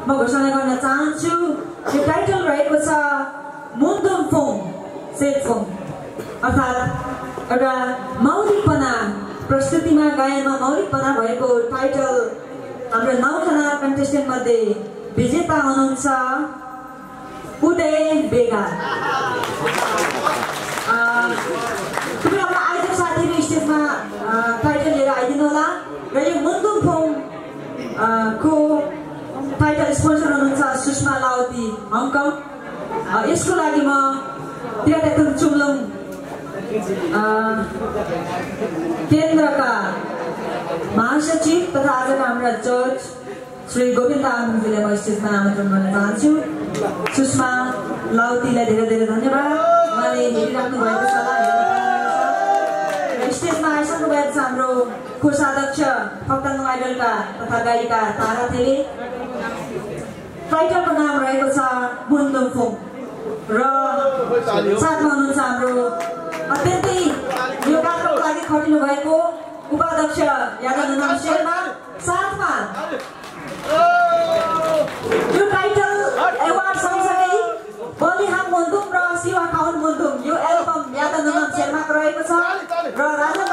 म घोषणा गर्न चाहन्छु यो टाइटल रहेको छ मुन्दुम फोम सेटफोम अर्थात् एउटा मौलिकपना प्रस्तुतिमा गायनमा मौलिकपना भएको टाइटल हाम्रो 9 जना कन्टेस्टेन्ट मध्ये विजेता हुनुहुन्छ उदय बेगा। तपाईहरुलाई आइज साथीहरु स्टेजमा टाइटल लिएर आइदिनु होला र यो मुन्दुम फोम को टाइटल स्पोन्सर हुनुहुन्छ सुषमा लाउती हङकङ। यसको लागि म टिकाटेकन चुम्लुङ केन्द्रका महासचिव तथा आजका हाम्रा जज श्री गोविन्द आमुङजीलाई म स्टेजमा आमन्त्रण गर्न चाहन्छु। सुषमा लाउतीलाई धेरै धेरै धन्यवाद। उहाँले हेरिराख्नु भएको छ स्टेजमा आइसक्नु भएको छ हाम्रो कोषाध्यक्ष फक्ताङ आइडलका तथा गायिका तारा थेले। टाइटलको नाम रहेको छ मुन्दुम फोम र साथमा हुनुहुन्छ हाम्रो अत्यन्तै यो कार्यक्रमको लागि खटिनु भएको उपाध्यक्ष यादव शेर्मा। साथमा यो टाइटल एवार्ड सँगसँगै बलिहाङ मुन्दुम र शिवा खाउन मुन्दुम यो एल्बम यादव शेर्माको रहेको छ र राजा